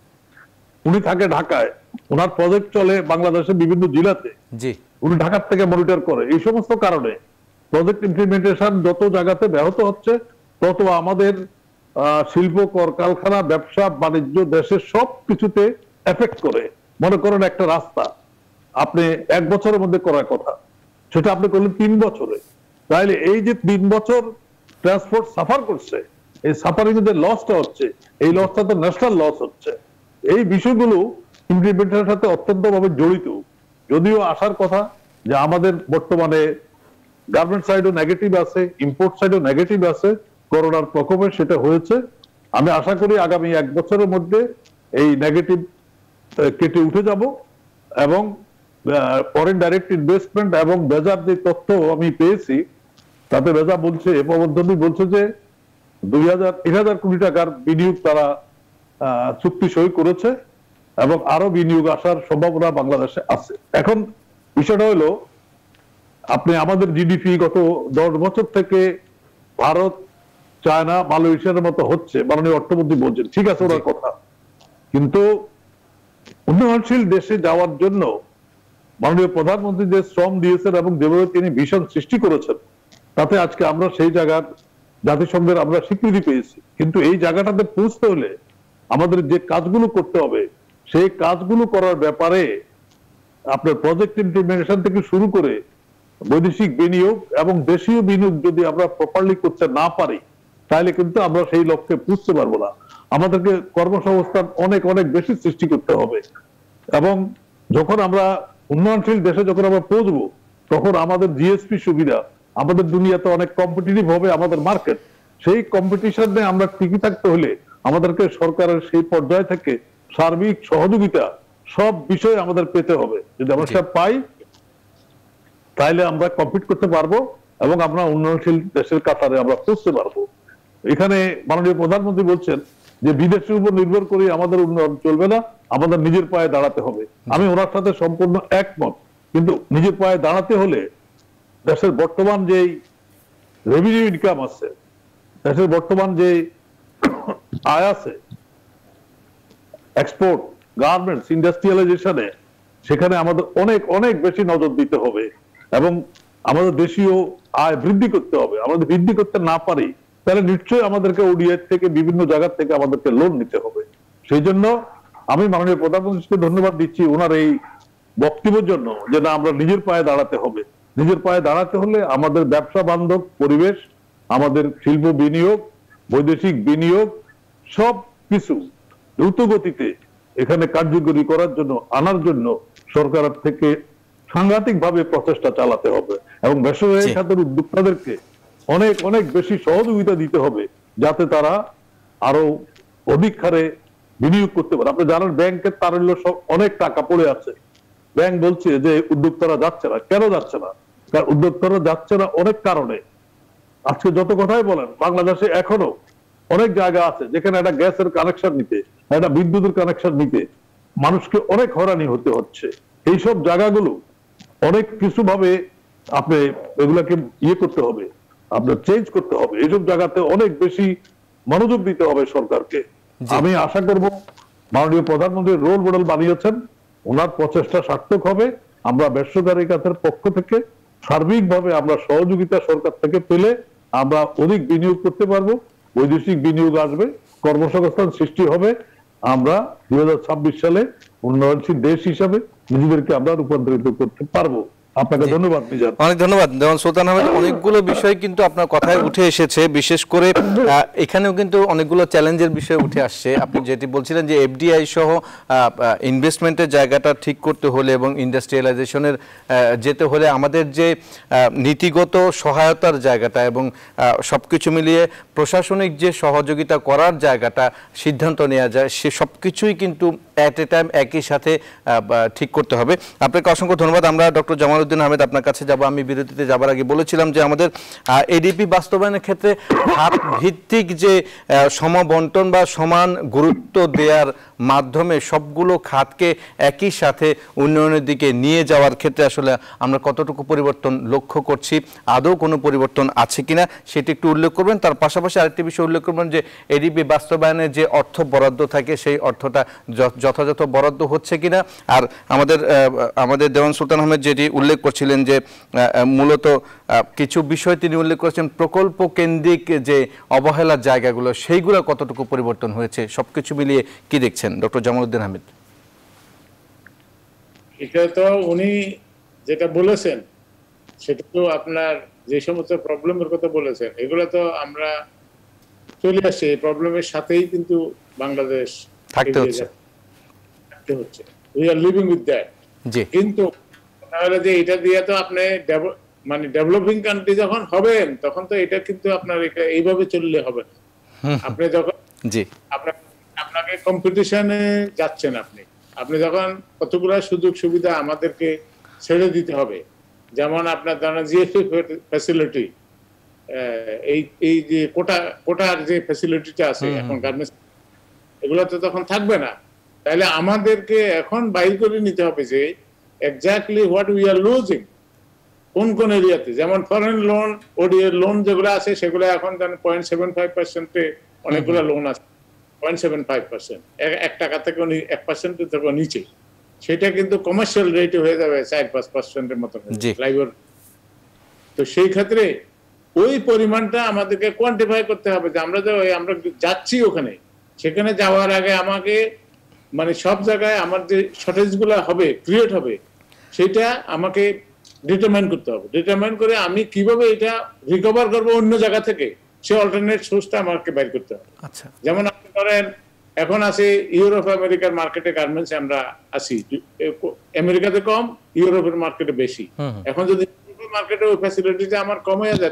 উনি থাকে ঢাকায়, ওনার প্রজেক্ট চলে বাংলাদেশের বিভিন্ন জেলাতে, জি, উনি ঢাকার থেকে মনিটর করে। এই সমস্ত কারণে প্রজেক্ট ইমপ্লিমেন্টেশন যত জায়গাতে ব্যাহত হচ্ছে তত আমাদের শিল্প কলকারখানা ব্যবসা বাণিজ্য দেশের সব কিছুতে এফেক্ট করে। মনে করেন একটা রাস্তা আপনি এক বছরের মধ্যে করার কথা, সেটা আপনি করলেন তিন বছরে, তাহলে এই যে তিন বছর ট্রান্সপোর্ট সাফার করছে, এই সাফারিং এর যে লসটা হচ্ছে, এই লসটা তো ন্যাশনাল লস হচ্ছে। এই বিষয়গুলো ইমপ্লিমেন্টেশনের সাথে অত্যন্ত ভাবে জড়িত। যদিও আসার কথা যে আমাদের বর্তমানে গার্মেন্ট সাইডও নেগেটিভ আছে, ইম্পোর্ট সাইডও নেগেটিভ আছে করোনার প্রকোপে, সেটা হয়েছে। আমি আশা করি আগামী এক বছরের মধ্যে এই নেগেটিভ কেটে উঠে যাব এবং ফরেন ডাইরেক্ট ইনভেস্টমেন্ট এবং বেজার যে তথ্য আমি পেয়েছি তাতে বেজা বলছে, প্রবন্ধনী বলছে যে দুই হাজার তিন হাজার কোটি টাকার বিনিয়োগ তারা চুক্তি সই করেছে এবং আরো বিনিয়োগ আসার সম্ভাবনা বাংলাদেশে আছে। এখন বিষয়টা হলো আপনি আমাদের জিডিপি গত দশ বছর থেকে ভারত, চায়না, মালয়েশিয়ার মতো হচ্ছে, মাননীয় অর্থমন্ত্রী বলছেন, ঠিক আছে ওনার কথা, কিন্তু উন্নয়নশীল দেশে যাওয়ার জন্য মাননীয় প্রধানমন্ত্রী যে শ্রম দিয়েছেন এবং যেভাবে তিনি ভীষণ সৃষ্টি করেছেন, তাতে আজকে আমরা সেই জায়গার জাতিসংঘের আমরা স্বীকৃতি পেয়েছি। কিন্তু এই জায়গাটাতে পৌঁছতে হলে আমাদের যে কাজগুলো করতে হবে সেই কাজগুলো করার ব্যাপারে আপনার প্রজেক্ট ইমপ্লিমেন্টেশন থেকে শুরু করে বৈদেশিক বিনিয়োগ এবং দেশীয় বিনিয়োগ যদি আমরা প্রপারলি করতে না পারি তাহলে কিন্তু আমরা সেই লক্ষ্যে পৌঁছতে পারবো না। আমাদেরকে কর্মসংস্থান অনেক অনেক বেশি সৃষ্টি করতে হবে এবং যখন আমরা উন্নয়নশীল দেশে যখন আমরা পৌঁছবো তখন আমাদের জিএসপি সুবিধা, আমাদের দুনিয়াতে অনেক কম্পিটিটিভ হবে আমাদের মার্কেট, সেই কম্পিটিশনে আমরা টিকে থাকতে হলে আমাদেরকে সরকারের সেই পর্যায় থেকে সার্বিক সহযোগিতা সব বিষয়ে আমাদের পেতে হবে। যদি আমরা সেটা পাই তাহলে আমরা কম্পিট করতে পারবো এবং আমরা উন্নয়নশীল দেশের কাতারে আমরা পৌঁছতে পারবো। এখানে মাননীয় প্রধানমন্ত্রী বলছেন যে বিদেশের উপর নির্ভর করে আমাদের উন্নয়ন চলবে না, আমাদের নিজের পায়ে দাঁড়াতে হবে। আমি ওনার সাথে সম্পূর্ণ একমত, কিন্তু নিজের পায়ে দাঁড়াতে হলে দেশের বর্তমান যে রেভিনিউ ইনকাম আছে, দেশের বর্তমান যে আয় আছে, এক্সপোর্ট, গার্মেন্টস, ইন্ডাস্ট্রিয়ালাইজেশনে, সেখানে আমাদের অনেক অনেক বেশি নজর দিতে হবে এবং আমাদের দেশীয় আয় বৃদ্ধি করতে হবে। আমাদের বৃদ্ধি করতে না পারি তাহলে নিশ্চয়ই আমাদেরকে ওডিআই থেকে বিভিন্ন জায়গা থেকে আমাদেরকে লোন নিতে হবে। সেই জন্য আমি মাননীয় প্রধানমন্ত্রীকে ধন্যবাদ দিচ্ছি ওনার এই বক্তব্যের জন্য, যে না আমরা নিজের পায়ে দাঁড়াতে হবে। নিজের পায়ে দাঁড়াতে হলে আমাদের ব্যবসা বান্ধব পরিবেশ, আমাদের শিল্প বিনিয়োগ, বৈদেশিক বিনিয়োগ সব কিছু দ্রুত গতিতে এখানে কার্যকরী করার জন্য আনার জন্য সরকার থেকে সাংঘাতিক ভাবে প্রচেষ্টা চালাতে হবে এবং বেসরকারি খাতের উদ্যোক্তাদেরকে অনেক অনেক বেশি সহযোগিতা দিতে হবে যাতে তারা আরো অধিক হারে বিনিয়োগ করতে পারে। আপনি জানেন ব্যাংকের তারল্য অনেক টাকা পড়ে আছে, ব্যাংক বলছে যে উদ্যোক্তারা যাচ্ছে না। কেন যাচ্ছে না? কারণ উদ্যোক্তারা যাচ্ছে না অনেক কারণে। আজকে যত কথাই বলেন বাংলাদেশে এখনো অনেক জায়গা আছে যেখানে একটা গ্যাসের কানেকশন নিতে, একটা বিদ্যুতের কানেকশন নিতে মানুষকে অনেক হয়রানি হতে হচ্ছে। এইসব জায়গাগুলো অনেক কিছু ভাবে আপনি এগুলাকে ইয়ে করতে হবে, আপনার চেঞ্জ করতে হবে। এইসব জায়গাতে অনেক বেশি মনোযোগ দিতে হবে সরকারকে। আমি আশা করব মাননীয় প্রধানমন্ত্রী রোল মডেল বানিয়েছেন, ওনার প্রচেষ্টা সার্থক হবে। আমরা বেসরকারি খাতের পক্ষ থেকে সার্বিকভাবে আমরা সহযোগিতা সরকার থেকে পেলে আমরা অধিক বিনিয়োগ করতে পারবো, বৈদেশিক বিনিয়োগ আসবে, কর্মসংস্থান সৃষ্টি হবে। আমরা দুই হাজার ছাব্বিশ সালে উন্নয়নশীল দেশ হিসাবে নিজেদেরকে আমরা রূপান্তরিত করতে পারবো। আপনাকে ধন্যবাদ মিজান। অনেক ধন্যবাদ দেওয়ান সুলতান আহমেদ। অনেকগুলো বিষয় কিন্তু আপনার কথায় উঠে এসেছে, বিশেষ করে এখানেও কিন্তু অনেকগুলো চ্যালেঞ্জের বিষয় উঠে আসছে। আপনি যেটি বলছিলেন যে এফডিআই সহ ইনভেস্টমেন্টের জায়গাটা ঠিক করতে হলে এবং ইন্ডাস্ট্রিয়ালাইজেশনের যেতে হলে আমাদের যে নীতিগত সহায়তার জায়গাটা এবং সবকিছু মিলিয়ে প্রশাসনিক যে সহযোগিতা করার জায়গাটা সিদ্ধান্ত নেওয়া যায়, সে সব কিছুই কিন্তু অ্যাট এ টাইম একই সাথে ঠিক করতে হবে। আপনাকে অসংখ্য ধন্যবাদ। আমরা ডক্টর জামাল জামালউদ্দিন আহমেদ, আপনার কাছে যাব। আমি বিরতিতে যাবার আগে বলেছিলাম যে আমাদের এডিপি বাস্তবায়নের ক্ষেত্রে খাত ভিত্তিক যে সমবন্টন বা সমান গুরুত্ব দেওয়ার মাধ্যমে সবগুলো খাতকে একই সাথে উন্নয়নের দিকে নিয়ে যাওয়ার ক্ষেত্রে আসলে আমরা কতটুকু পরিবর্তন লক্ষ্য করছি, আদৌ কোনো পরিবর্তন আছে কিনা সেটি একটু উল্লেখ করবেন। তার পাশাপাশি আরেকটি বিষয় উল্লেখ করবেন যে এডিপি বাস্তবায়নের যে অর্থ বরাদ্দ থাকে সেই অর্থটা যথাযথ বরাদ্দ হচ্ছে কিনা। আর আমাদের আমাদের দেওয়ান সুলতান আহমেদ যেটি উল্লেখ করছিলেন যে মূলত কিছু বিষয় তিনি উল্লেখ করেছেন প্রকল্প কেন্দ্রিক যে অবহেলার জায়গাগুলো সেইগুলো কতটুকু পরিবর্তন হয়েছে, সবকিছু মিলিয়ে কি দেখছেন ডক্টর জামালউদ্দিন আহমেদ? এটা তো উনি যেটা বলেছেন সেটা তো আপনার যে সমস্ত প্রবলেমের কথা বলেছেন এগুলো তো আমরা চলে আসছি, এই প্রবলেমের সাথেই কিন্তু বাংলাদেশ থাকতে হচ্ছে থাকতে হচ্ছে we are living with that. কিন্তু তাহলে যে এটা দিয়ে তো আপনি মানে ডেভেলপিং কান্ট্রি যখন হবেন তখন তো এটা কিন্তু আপনার এইভাবে চললে হবে না। আপনি যখন জি আপনার আপনাকে কম্পিটিশনে যাচ্ছেন, আপনি আপনি যখন কতগুলো সুযোগ সুবিধা আমাদেরকে ছেড়ে দিতে হবে, যেমন আপনার ধরেন জিএসপি ফ্যাসিলিটি, এই এই যে কোটা কোটার যে ফ্যাসিলিটিটা আছে এখন গার্মেন্টস, এগুলো তো তখন থাকবে না। তাহলে আমাদেরকে এখন বাইর করে নিতে হবে যে exactly what we are losing কোন কোন এরিয়াতে। যেমন ফরেন লোন, ওডিএর লোন যেগুলো আছে সেগুলো এখন পয়েন্ট সেভেন ফাইভ পার্সেন্টে অনেকগুলো লোন আছে, পয়েন্ট সেভেন ফাইভ পার্সেন্ট এক টাকা থেকে এক পার্সেন্টের থেকে নিচে, সেটা কিন্তু কমার্শিয়াল রেটে হয়ে যাবে চার পাঁচ পার্সেন্টের মতো। তো সেই ক্ষেত্রে ওই পরিমাণটা আমাদেরকে কোয়ান্টিফাই করতে হবে যে আমরা যে আমরা যাচ্ছি ওখানে, সেখানে যাওয়ার আগে আমাকে মানে সব জায়গায় আমার যে শর্টেজ গুলা হবে ক্রিয়েট হবে সেটা আমাকে ডিটারমাইন করতে হবে। ডিটারমাইন করে আমি কিভাবে এটা রিকভার করবো অন্য জায়গা থেকে, সে অল্টারনেট সোর্সটা আমাকে বের করতে হবে। আচ্ছা, যেমন আপনি ধরেন এখন আছে ইউরোপ আমেরিকার মার্কেটে গার্মেন্টস আমরা আসি, আমেরিকাতে কম, ইউরোপের মার্কেটে বেশি। এখন যদি মার্কেটে ওই ফ্যাসিলিটিটা আমার কম হয়ে যায়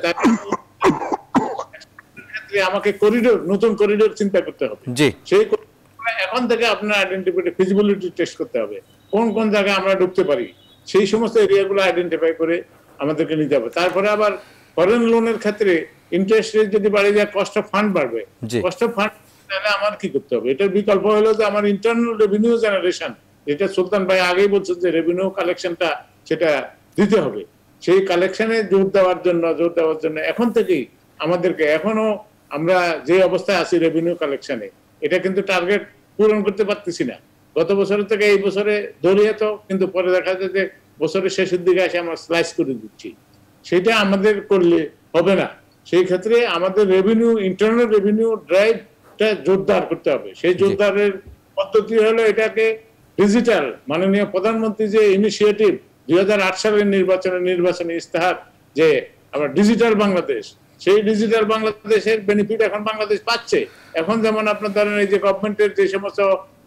তাহলে আমাকে করিডোর, নতুন করিডোর চিন্তা করতে হবে। সেই এখন থেকে আপনার আইডেন্টিফাই ফিজিবিলিটি টেস্ট করতে হবে, কোন কোন জায়গায় আমরা ঢুকতে পারি, সেই সমস্ত এরিয়াগুলো আইডেন্টিফাই করে আমাদেরকে নিতে হবে। তারপরে আবার ফরেন লোনের ক্ষেত্রে ইন্টারেস্ট রেট যদি বাড়ে যায় কস্ট অফ ফান্ড বাড়বে, কস্ট অফ ফান্ড তাহলে আমার কি করতে হবে? এটার বিকল্প হলো যে আমার ইন্টারনাল রেভিনিউ জেনারেশন, যেটা সুলতান ভাই আগেই বলছেন যে রেভিনিউ কালেকশনটা সেটা দিতে হবে। সেই কালেকশনে জোর দেওয়ার জন্য জোর দেওয়ার জন্য এখন থেকেই আমাদেরকে, এখনো আমরা যে অবস্থায় আছি রেভিনিউ কালেকশনে, এটা কিন্তু টার্গেট পূরণ করতে পারতেছি না। গত বছরের থেকে এই বছরে দৌড়িয়ে তো, কিন্তু পরে দেখা যায় যে বছরের শেষের দিকে এসে আমরা স্লাইস করে দিচ্ছি, সেটা আমাদের করলে হবে না। সেই ক্ষেত্রে আমাদের রেভিনিউ, ইন্টারনাল রেভিনিউ ড্রাইভটা জোরদার করতে হবে। সেই জোরদারের পদ্ধতি হলো এটাকে ডিজিটাল, মাননীয় প্রধানমন্ত্রী যে ইনিশিয়েটিভ দুই হাজার আট সালের নির্বাচনের নির্বাচনী ইস্তেহার যে আমরা ডিজিটাল বাংলাদেশ, সেই ডিজিটাল বাংলাদেশের বেনিফিট এখন বাংলাদেশ পাচ্ছে। এখন যেমন আপনার ধরেন এই যে গভর্নমেন্টের যে সমস্ত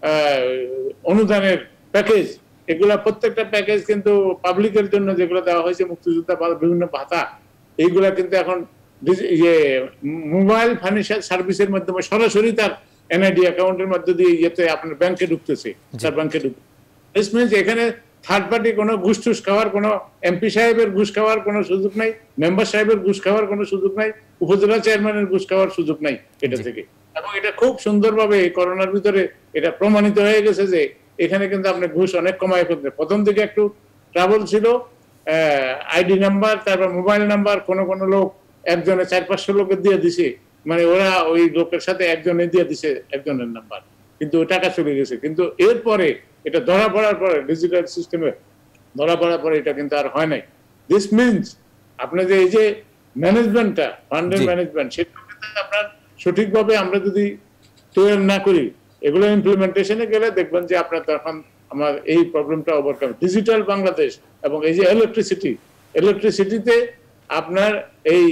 অনুদানের প্যাকেজ, এগুলা প্রত্যেকটা প্যাকেজ কিন্তু পাবলিকের জন্য যেগুলো দেওয়া হয়েছে, মুক্তিযোদ্ধা বিভিন্ন ভাতা, এইগুলা কিন্তু এখন ইয়ে মোবাইল ফাইন্যান্সিয়াল সার্ভিসের মাধ্যমে সরাসরি তার এনআইডি অ্যাকাউন্টের মধ্যে দিয়ে ইয়েতে আপনার ব্যাংকে ঢুকতেছে, তার ব্যাংকে ঢুকতেছে। এখানে থার্ড পার্টি কোনো ঘুষ টুস খাওয়ার, কোনো এমপি সাহেবের ঘুষ খাওয়ার কোনো সুযোগ নাই, মেম্বার সাহেবের ঘুষ খাওয়ার কোনো সুযোগ নাই, উপজেলা চেয়ারম্যানের ঘুষ খাওয়ার সুযোগ নাই এটা থেকে। এবং এটা খুব সুন্দরভাবে করোনার ভিতরে এটা প্রমাণিত হয়ে গেছে যে এখানে কিন্তু আপনি ঘুষ অনেক কমায় ফেলতে। প্রথম দিকে একটু ট্রাবল ছিল, আইডি নাম্বার তারপর মোবাইল নাম্বার কোনো কোনো লোক একজনে চার পাঁচশো লোকের দিয়ে দিছে, মানে ওরা ওই লোকের সাথে একজনে দিয়ে দিছে একজনের নাম্বার, কিন্তু ওই টাকা চলে গেছে। কিন্তু এরপরে এটা ধরা পড়ার পরে, ডিজিটাল সিস্টেমে ধরা পড়ার পরে এটা কিন্তু আর হয় নাই। দিস মিনস আপনার যে এই যে ম্যানেজমেন্টটা, ফান্ডের ম্যানেজমেন্ট, সেটা কিন্তু আপনার সঠিকভাবে আমরা যদি তৈরি না করি, এগুলো ইমপ্লিমেন্টেশনে গেলে দেখবেন যে আপনার তখন আমার এই প্রবলেমটা ওভারকাম। ডিজিটাল বাংলাদেশ এবং এই যে ইলেকট্রিসিটি, ইলেকট্রিসিটিতে আপনার এই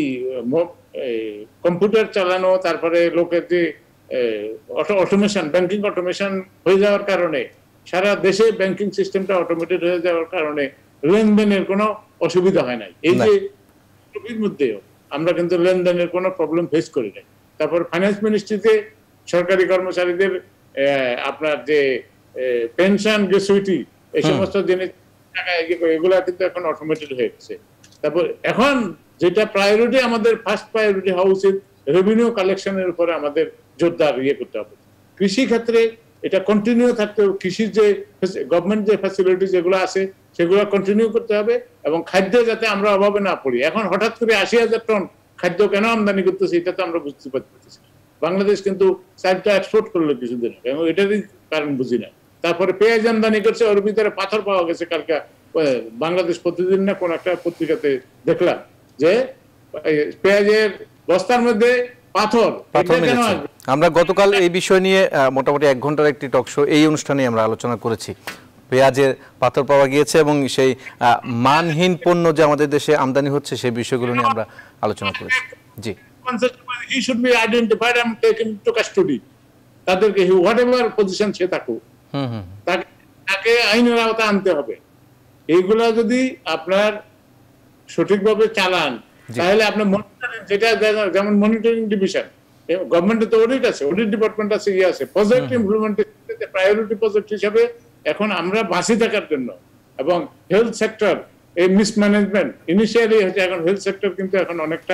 কম্পিউটার চালানো, তারপরে লোকের যে অটোমেশন, ব্যাংকিং অটোমেশন হয়ে যাওয়ার কারণে সারা দেশে ব্যাংকিং সিস্টেমটা অটোমেটেড হয়ে যাওয়ার কারণে লেনদেনের কোনো অসুবিধা হয় নাই। এই যে কোভিড মধ্যেও আমরা কিন্তু লেনদেনের কোনো প্রবলেম ফেস করি নাই। তারপর ফাইন্যান্স মিনিস্ট্রিতে সরকারি কর্মচারীদের আপনার যে পেনশন, গ্র্যাচুইটি, এই সমস্ত জিনিস টাকা এগুলো কিন্তু এখন অটোমেটেড হয়ে গেছে। তারপর এখন যেটা প্রায়োরিটি, আমাদের ফার্স্ট প্রায়োরিটি হওয়া উচিত রেভিনিউ কালেকশনের উপরে আমাদের জোরদার ইয়ে করতে হবে। কৃষি ক্ষেত্রে এটা কন্টিনিউ থাকতে হবে, কৃষির যে গভর্নমেন্ট যে ফ্যাসিলিটি যেগুলো আছে সেগুলো কন্টিনিউ করতে হবে, এবং খাদ্য যাতে আমরা অভাবে না পড়ি। এখন হঠাৎ করে আশি হাজার টন খাদ্য কেন আমদানি করতেছে এটা তো আমরা বুঝতে পারতেছি। বাংলাদেশ কিন্তু চারটা এক্সপোর্ট করলো কিছুদিন আগে, এবং এটারই কারণ বুঝি না। তারপরে পেঁয়াজ আমদানি করছে, ওর ভিতরে পাথর পাওয়া গেছে। কালকে বাংলাদেশ প্রতিদিন না কোন একটা পত্রিকাতে দেখলাম যে পেঁয়াজের বস্তার মধ্যে পাথর। আমরা গতকাল এই বিষয় নিয়ে মোটামুটি এক ঘন্টার একটি টক শো এই অনুষ্ঠানে আমরা আলোচনা করেছি। পেঁয়াজের পাথর পাওয়া গিয়েছে এবং সেই মানহীন পণ্য যে আমাদের দেশে আমদানি হচ্ছে সেই বিষয়গুলো নিয়ে আমরা আলোচনা করেছি। জি, he should be identified and taken into custody. তাদেরকে whatever position সে থাকুক তাকে আইনের আওতায় আনতে হবে। এইগুলা যদি আপনার সঠিকভাবে চালান তাহলে আপনার মনিটরিং, যেটা যেমন মনিটরিং ডিভিশন, গভর্নমেন্টের তো অডিট আছে, অডিট ডিপার্টমেন্ট আছে, ইয়ে আছে, প্রজেক্ট ইমপ্লিমেন্টেশন প্রায়োরিটি প্রজেক্ট হিসাবে এখন আমরা বাঁচি থাকার জন্য, এবং হেলথ সেক্টর এই মিসম্যানেজমেন্ট ইনিশিয়ালি হচ্ছে, এখন হেলথ সেক্টর কিন্তু এখন অনেকটা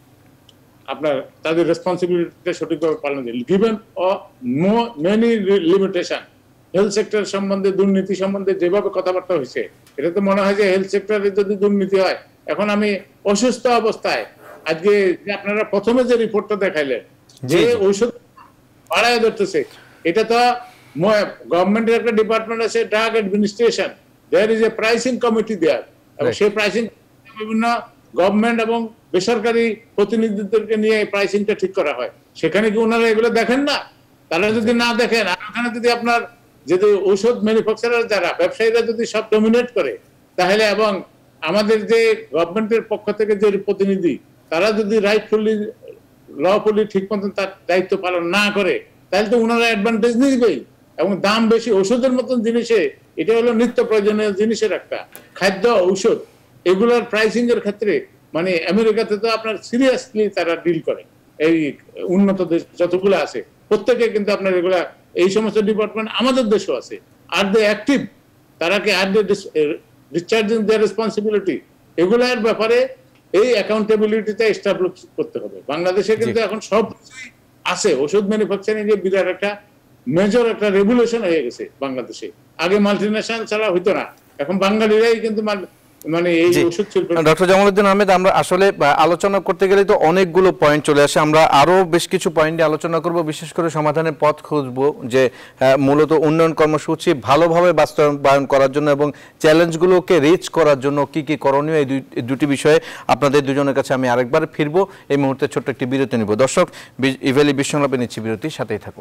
আপনার তাদের রেসপন্সিবিলিটিটা সঠিকভাবে পালন করে, given a many limitation. Health sector সম্বন্ধে দুর্নীতি সম্বন্ধে যেভাবে কথাবার্তা হয়েছে, এটা তো মনে হয় যে হেলথ সেক্টরে যদি দুর্নীতি হয়, এখন আমি অসুস্থ অবস্থায় আজকে যে আপনারা প্রথমে যে রিপোর্টটা দেখাইলেন যে ঔষধ বাড়ায় ধরতেছে, এটা তো গভর্নমেন্টের একটা ডিপার্টমেন্ট আছে, drug administration, there is a pricing committee there, এবং সেই প্রাইসিং বিভিন্ন গভর্নমেন্ট এবং বেসরকারি প্রতিনিধিদেরকে নিয়ে এই প্রাইসিংটা ঠিক করা হয়। সেখানে কি ওনারা এগুলো দেখেন না? তারা যদি না দেখেন, আর ওখানে যদি আপনার যদি ঔষধ ম্যানুফ্যাকচারার যারা ব্যবসায়ীরা যদি সব ডমিনেট করে, তাহলে এবং আমাদের যে গভর্নমেন্টের পক্ষ থেকে যে প্রতিনিধি তারা যদি রাইটফুলি লফুলি ঠিক মতন তার দায়িত্ব পালন না করে, তাহলে তো ওনারা অ্যাডভান্টেজ নিবেই। এবং দাম বেশি ওষুধের মতন জিনিসে, এটা হলো নিত্য প্রয়োজনীয় জিনিসের একটা খাদ্য ঔষধ, এগুলোর প্রাইসিং এর ক্ষেত্রে মানে আমেরিকাতে তো আপনার সিরিয়াসলি তারা ডিল করে, এই উন্নত দেশ যতগুলো আছে প্রত্যেকে কিন্তু আপনার এগুলা এই সমস্ত ডিপার্টমেন্ট আমাদের দেশেও আছে। আর দে অ্যাক্টিভ, তারা কি আর দে ডিসচার্জিং দেয়ার রেসপন্সিবিলিটি, এগুলার ব্যাপারে এই অ্যাকাউন্টেবিলিটিটা এস্টাবলিশ করতে হবে। বাংলাদেশে কিন্তু এখন সব আছে, ওষুধ ম্যানুফ্যাকচারিং এর বিরাট একটা মেজর একটা রেভলিউশন হয়ে গেছে বাংলাদেশে। আগে মাল্টিন্যাশনাল ছাড়া হইতো না, এখন বাঙালিরাই কিন্তু মানে এই ওষুধ শিল্প। ডক্টর জামালউদ্দিন আহমেদ, আমরা আসলে আলোচনা করতে গেলে তো অনেকগুলো পয়েন্ট চলে আসে, আমরা আরো বেশ কিছু পয়েন্টে আলোচনা করব, বিশেষ করে সমাধানের পথ খুঁজবো, যে মূলত উন্নয়ন কর্মসূচি ভালোভাবে বাস্তবায়ন করার জন্য এবং চ্যালেঞ্জগুলোকে রিচ করার জন্য কি কি করণীয়, এই দুটি বিষয়ে আপনাদের দুজনের কাছে আমি আরেকবার ফিরবো। এই মুহূর্তে ছোট্ট একটি বিরতি নিব। দর্শক, ইভ্যালি বিশ্বংলাপে নিচ্ছি বিরতি, সাথেই থাকুন।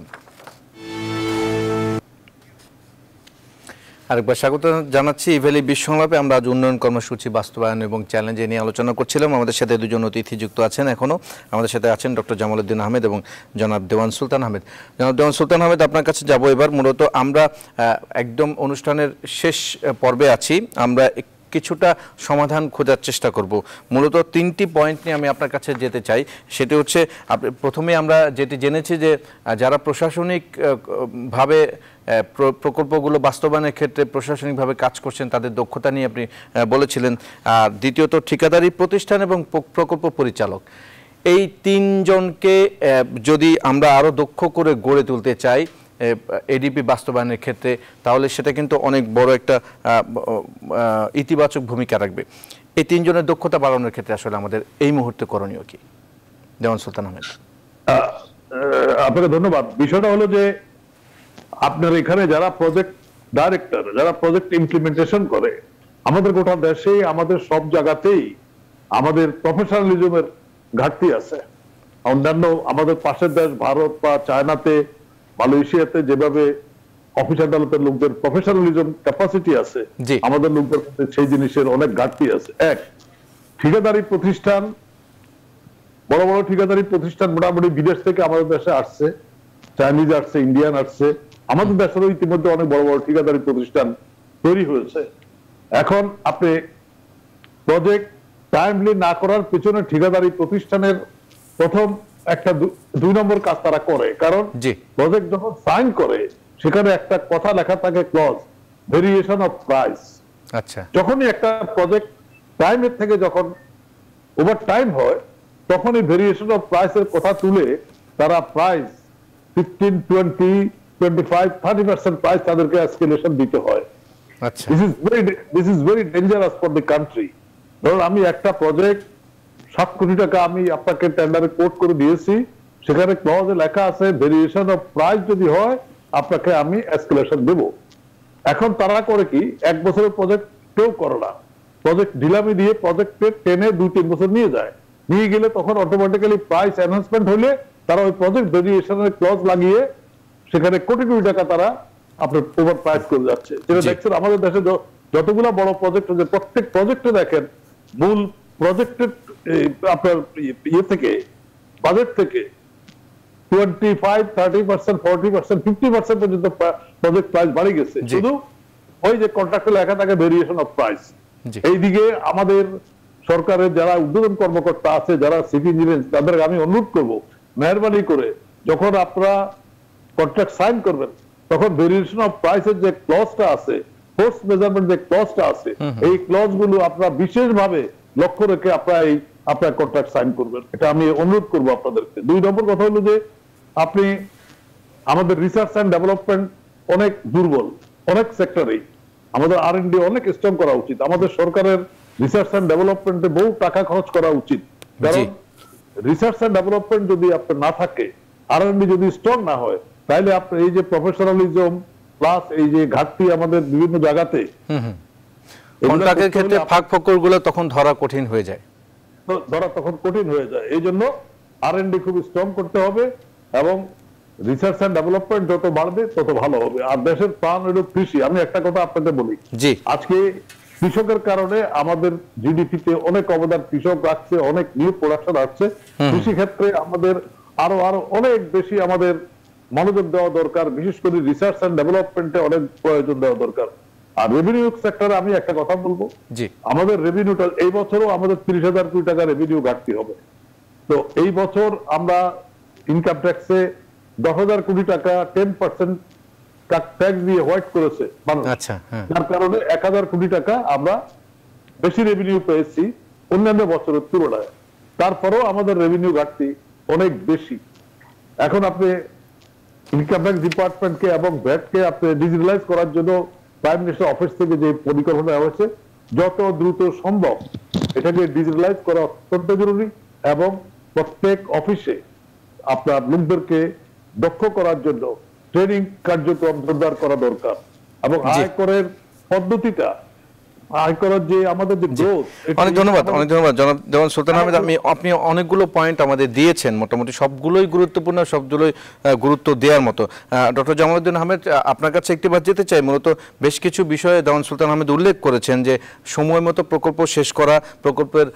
আরেকবার স্বাগত জানাচ্ছি ইভ্যালি বিশ্বংলাপে। আমরা আজ উন্নয়ন কর্মসূচি বাস্তবায়ন এবং চ্যালেঞ্জ নিয়ে আলোচনা করছিলাম। আমাদের সাথে দুজন অতিথি যুক্ত আছেন এখনও। আমাদের সাথে আছেন ডক্টর জামালউদ্দিন আহমেদ এবং জনাব দেওয়ান সুলতান আহমেদ। জনাব দেওয়ান সুলতান আহমেদ, আপনার কাছে যাব এবার। মূলত আমরা একদম অনুষ্ঠানের শেষ পর্বে আছি, আমরা কিছুটা সমাধান খোঁজার চেষ্টা করব। মূলত তিনটি পয়েন্ট নিয়ে আমি আপনার কাছে যেতে চাই। সেটি হচ্ছে, প্রথমে আমরা যেটি জেনেছি যে যারা প্রশাসনিকভাবে প্রকল্পগুলো বাস্তবায়নের ক্ষেত্রে প্রশাসনিকভাবে কাজ করছেন তাদের দক্ষতা নিয়ে আপনি বলেছিলেন। আর দ্বিতীয়ত ঠিকাদারি প্রতিষ্ঠান এবং প্রকল্প পরিচালক, এই তিনজনকে যদি আমরা আরও দক্ষ করে গড়ে তুলতে চাই এডিপি বাস্তবায়নের ক্ষেত্রে, তাহলে সেটা কিন্তু অনেক বড় একটা ইতিবাচক ভূমিকা রাখবে। এই তিনজনের দক্ষতা বাড়ানোর ক্ষেত্রে আসলে আমাদের এই মুহূর্তে করণীয় কি? দেওয়ান সুলতান আহমেদ। আপনাকে ধন্যবাদ। বিষয়টা হলো যে আপনার এখানে যারা প্রজেক্ট ডাইরেক্টর, যারা প্রজেক্ট ইমপ্লিমেন্টেশন করে, আমাদের গোটা দেশেই আমাদের সব জায়গাতেই আমাদের প্রফেশনালিজমের ঘাটতি আছে। অন্যান্য আমাদের পাশের দেশ ভারত বা চায়নাতে, মালয়েশিয়াতে যেভাবে অফিস আদালতের লোকদের প্রফেশনালিজম ক্যাপাসিটি আছে, আমাদের লোকদের মধ্যে সেই জিনিসের অনেক ঘাটতি আছে। এক, ঠিকাদারি প্রতিষ্ঠান, বড় বড় ঠিকাদারি প্রতিষ্ঠান মোটামুটি বিদেশ থেকে আমাদের দেশে আসছে, চাইনিজ আসছে, ইন্ডিয়ান আসছে। আমাদের দেশেরও ইতিমধ্যে অনেক বড় বড় ঠিকাদারি প্রতিষ্ঠান তৈরি হয়েছে। এখন আপনি প্রজেক্ট টাইমলি না করার পিছনে ঠিকাদারি প্রতিষ্ঠানের প্রথম একটা দুই নম্বর কাজ তারা করে, কারণ প্রজেক্ট যখন সাইন করে সেখানে একটা কথা লেখা থাকে, ক্লজ ভেরিয়েশন অফ প্রাইস। আচ্ছা, যখনই একটা প্রজেক্ট টাইমের থেকে যখন ওভার টাইম হয় তখনই ভেরিয়েশন অফ প্রাইসের কথা তুলে তারা price fifteen twenty twenty five thirty percent price তাদেরকে এসকেলেশন দিতে হয়। আচ্ছা, this is very this is very dangerous for the country. ধরুন আমি একটা প্রজেক্ট সাত কোটি টাকা আমি আপনাকে টেন্ডারে কোট করে দিয়েছি, সেখানে ক্লজে লেখা আছে ভেরিয়েশন অফ প্রাইস যদি হয় আপনাকে আমি এসকেলেশন দেব। এখন তারা করে কি, এক বছরের প্রজেক্ট কেউ করে না, প্রজেক্ট ঢিলামি দিয়ে প্রজেক্টে টেনে দুই তিন বছর নিয়ে যায়, নিয়ে গেলে তখন অটোমেটিক্যালি প্রাইস এনহান্সমেন্ট হইলে তারা ওই প্রজেক্ট ভেরিয়েশনের ক্লজ লাগিয়ে সেখানে কোটি কোটি টাকা তারা আপনার ওভার প্রাইস করে যাচ্ছে। যেটা দেখছেন আমাদের দেশে যতগুলো বড় প্রজেক্ট হচ্ছে প্রত্যেক প্রজেক্টে দেখেন মূল প্রজেক্টের আপনার ইয়ে থেকে বাজেট থেকে twenty five thirty percent forty percent fifty percent পর্যন্ত প্রজেক্ট প্রাইস বাড়ে গেছে, শুধু ওই যে কন্ট্রাক্টে লেখা থাকে ভেরিয়েশন অফ প্রাইস। এইদিকে আমাদের সরকারের যারা উদ্বোধন কর্মকর্তা আছে, যারা সিটি ইঞ্জিনিয়ার, তাদের আমি অনুরোধ করবো মেহরবানি করে যখন আপনারা কন্ট্রাক্ট সাইন করবেন তখন ভেরিয়েশন অফ প্রাইসের যে ক্লজটা আছে, ফোর্স মেজারমেন্ট যে ক্লজটা আছে, এই ক্লজ গুলো আপনারা বিশেষভাবে লক্ষ্য রেখে আপনারা এই আপনার কন্ট্রাক্ট সাইন করবেন, এটা আমি অনুরোধ করবো আপনাদেরকে। দুই নম্বর কথা হলো যে আপনি আমাদের রিসার্চ অ্যান্ড ডেভেলপমেন্ট অনেক দুর্বল, অনেক সেক্টরেই আমাদের আর এন্ড ডি অনেক স্ট্রং করা উচিত। আমাদের সরকারের রিসার্চ অ্যান্ড ডেভেলপমেন্টে বহু টাকা খরচ করা উচিত, কারণ রিসার্চ অ্যান্ড ডেভেলপমেন্ট যদি আপনার না থাকে, আর এন্ড ডি যদি স্ট্রং না হয়, তাহলে আপনার এই যে প্রফেশনালিজম প্লাস এই যে ঘাটতি আমাদের বিভিন্ন জায়গাতে কন্ট্রাক্টের ক্ষেত্রে ফাঁক ফোকরগুলো তখন ধরা কঠিন হয়ে যায়, ধরা তখন কঠিন হয়ে যায়। এই জন্য আর এন্ড ডি খুব স্ট্রং করতে হবে এবং রিসার্চ অ্যান্ড ডেভেলপমেন্ট যত বাড়বে তত ভালো হবে। আর দেশের প্রাণ হলো কৃষি। আমি একটা কথা আপনাদের বলি, আজকে কৃষকের কারণে আমাদের জিডিপিতে অনেক অবদান কৃষক রাখছে, অনেক নিউ প্রোডাকশন আসছে। কৃষি ক্ষেত্রে আমাদের আরো আরো অনেক বেশি আমাদের মনোযোগ দেওয়া দরকার, বিশেষ করে রিসার্চ অ্যান্ড ডেভেলপমেন্টে অনেক প্রয়োজন দেওয়া দরকার। আর রেভিনিউ সেক্টরে আমি একটা কথা বলবো, আমাদের রেভিনিউটা এই বছরও আমাদের তিরিশ হাজার কোটি টাকা রেভিনিউ ঘাটতি হবে। তো এই বছর আমরা ইনকাম ট্যাক্সে দশ হাজার কোটি টাকা টেন পার্সেন্ট ট্যাক্স দিয়ে হোয়াইট করেছে মানুষ, যার কারণে এক হাজার কোটি টাকা আমরা বেশি রেভিনিউ পেয়েছি অন্যান্য বছরের তুলনায়। তারপরেও আমাদের রেভিনিউ ঘাটতি অনেক বেশি। এখন আপনি ইনকাম ট্যাক্স ডিপার্টমেন্টকে এবং ভ্যাটকে আপনি ডিজিটালাইজ করার জন্য প্রাইম মিনিস্টার অফিস থেকে যে পরিকল্পনা হয়েছে, যত দ্রুত সম্ভব এটাকে ডিজিটালাইজ করা অত্যন্ত জরুরি এবং প্রত্যেক অফিসে আপনার লোকদেরকে দক্ষ করার জন্য ট্রেনিং কার্যক্রম জোরদার করা দরকার এবং আয়করের পদ্ধতিটা, আয়করের যে আমাদের যে গ্রোথ। অনেক ধন্যবাদ, অনেক ধন্যবাদ জনাব দেওয়ান সুলতান আহমেদ। আমি আপনি অনেকগুলো পয়েন্ট আমাদের দিয়েছেন, মোটামুটি সবগুলোই গুরুত্বপূর্ণ, সবগুলোই গুরুত্ব দেওয়ার মতো। ডক্টর জামালউদ্দিন আহমেদ, আপনার কাছে একটি বার যেতে চাই। মূলত বেশ কিছু বিষয়ে দেওয়ান সুলতান আহমেদ উল্লেখ করেছেন যে সময় মতো প্রকল্প শেষ করা, প্রকল্পের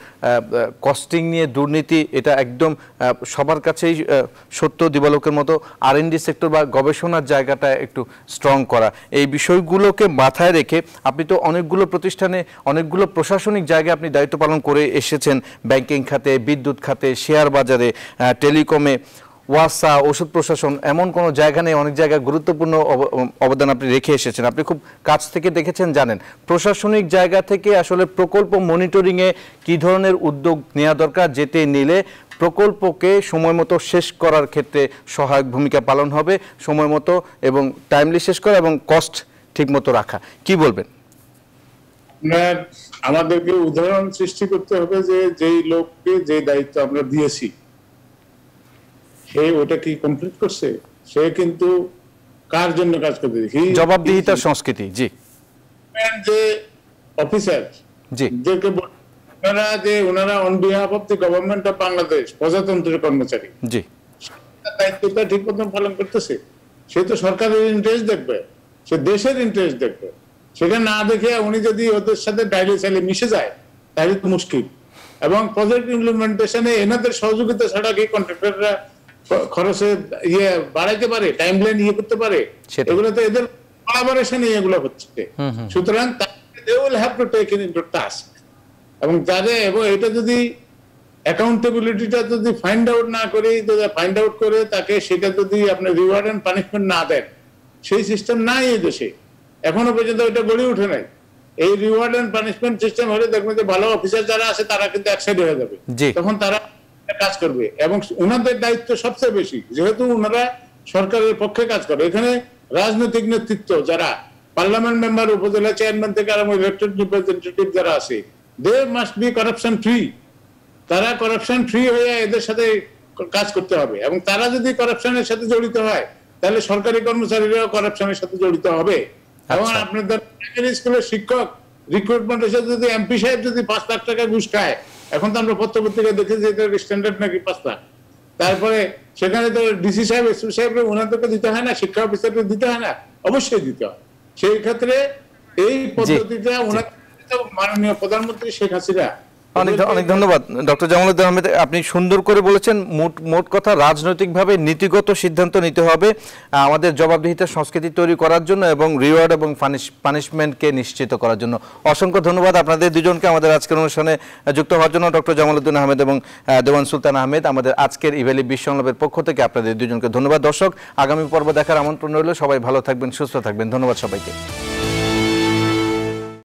কস্টিং নিয়ে দুর্নীতি, এটা একদম সবার কাছেই সত্য দিবালোকের মতো। আর এন ডি সেক্টর বা গবেষণার জায়গাটা একটু স্ট্রং করা, এই বিষয়গুলোকে মাথায় রেখে আপনি তো অনেকগুলো প্রতিষ্ঠান অনেকগুলো প্রশাসনিক জায়গায় আপনি দায়িত্ব পালন করে এসেছেন, ব্যাংকিং খাতে, বিদ্যুৎ খাতে, শেয়ার বাজারে, টেলিকমে, ওয়াসা, ওষুধ প্রশাসন, এমন কোনো জায়গা নেই, অনেক জায়গায় গুরুত্বপূর্ণ অবদান আপনি রেখে এসেছেন। আপনি খুব কাছ থেকে দেখেছেন, জানেন প্রশাসনিক জায়গা থেকে আসলে প্রকল্প মনিটরিংয়ে কী ধরনের উদ্যোগ নেওয়া দরকার, যেতে নিলে প্রকল্পকে সময় মতো শেষ করার ক্ষেত্রে সহায়ক ভূমিকা পালন হবে, সময় মতো এবং টাইমলি শেষ করা এবং কস্ট ঠিক মতো রাখা। কি বলবেন? আপনার আমাদেরকে উদাহরণ সৃষ্টি করতে হবে যে যেই লোককে যে দায়িত্ব আমরা দিয়েছি সে ওটা কি কমপ্লিট করছে, সে কিন্তু কার জন্য কাজ করতে দেখি জবাবদিহিতার সংস্কৃতি। জি, যে অফিসার জি যাদেরকে ওনারা যে ওনারা on behalf of the government of Bangladesh প্রজাতন্ত্রের কর্মচারী, জি দায়িত্বটা ঠিক মতন পালন করতেছে, সে তো সরকারের ইন্টারেস্ট দেখবে, সে দেশের ইন্টারেস্ট দেখবে। সেটা না দেখে উনি যদি ওদের সাথে ডাইলে চাইলে মিশে যায় তাহলে তো মুশকিল। এবং প্রজেক্ট ইমপ্লিমেন্টেশনে এনাদের সহযোগিতা ছাড়া কি কন্ট্রাক্টররা খরচে ইয়ে বাড়াইতে পারে, টাইম লাইন ইয়ে করতে পারে? এগুলো তো এদের কোলাবোরেশনে এগুলো হচ্ছে। সুতরাং they will have to take into task এবং তাদের এবং এটা যদি অ্যাকাউন্টেবিলিটিটা যদি ফাইন্ড আউট না করে, যদি ফাইন্ড আউট করে তাকে সেটা যদি আপনি রিওয়ার্ড এন্ড পানিশমেন্ট না দেন, সেই সিস্টেম নাই এই দেশে, এখনো পর্যন্ত এটা গড়ে উঠে নাই। এই রিওয়ার্ড এন্ড পানিশমেন্ট সিস্টেম হলে দেখবেন যে ভালো অফিসার যারা আছে তারা কিন্তু একসাইড হয়ে যাবে, তখন তারা কাজ করবে এবং ওনাদের দায়িত্ব সবচেয়ে বেশি, যেহেতু ওনারা সরকারের পক্ষে কাজ করে। এখানে রাজনৈতিক নেতৃত্ব যারা পার্লামেন্ট মেম্বার, উপজেলা চেয়ারম্যান থেকে আরম্ভ ইলেক্টেড রিপ্রেজেন্টেটিভ যারা আছে, they must be corruption free. তারা করাপশন ফ্রি হয়ে এদের সাথে কাজ করতে হবে এবং তারা যদি করাপশনের সাথে জড়িত হয় তাহলে সরকারি কর্মচারীরাও করাপশনের সাথে জড়িত হবে। এবং আপনাদের প্রাইমারি স্কুলের শিক্ষক রিক্রুটমেন্টের সাথে যদি এমপি সাহেব যদি পাঁচ লাখ টাকা ঘুষ খায়, এখন তো আমরা পত্র পত্রিকায় দেখেছি যে স্ট্যান্ডার্ড নাকি পাঁচ লাখ, তারপরে সেখানে তো ডিসি সাহেব, এসপি সাহেব ওনাদেরকে দিতে হয় না, শিক্ষা অফিসারকে দিতে হয় না? অবশ্যই দিতে হয়। সেই ক্ষেত্রে এই পদ্ধতিটা ওনাদের মাননীয় প্রধানমন্ত্রী শেখ হাসিনা। অনেক অনেক ধন্যবাদ ডক্টর জামালউদ্দিন আহমেদ, আপনি সুন্দর করে বলেছেন। মোট মোট কথা রাজনৈতিকভাবে নীতিগত সিদ্ধান্ত নিতে হবে আমাদের জবাবদিহিতার সংস্কৃতি তৈরি করার জন্য এবং রিওয়ার্ড এবং পানিশমেন্টকে নিশ্চিত করার জন্য। অসংখ্য ধন্যবাদ আপনাদের দুজনকে আমাদের আজকের অনুষ্ঠানে যুক্ত হওয়ার জন্য। ডক্টর জামালউদ্দিন আহমেদ এবং দেওয়ান সুলতান আহমেদ আমাদের আজকের ইভ্যালি বিশ্বংলাপের পক্ষ থেকে আপনাদের দুজনকে ধন্যবাদ। দর্শক, আগামী পর্ব দেখার আমন্ত্রণ রইল। সবাই ভালো থাকবেন, সুস্থ থাকবেন। ধন্যবাদ সবাইকে।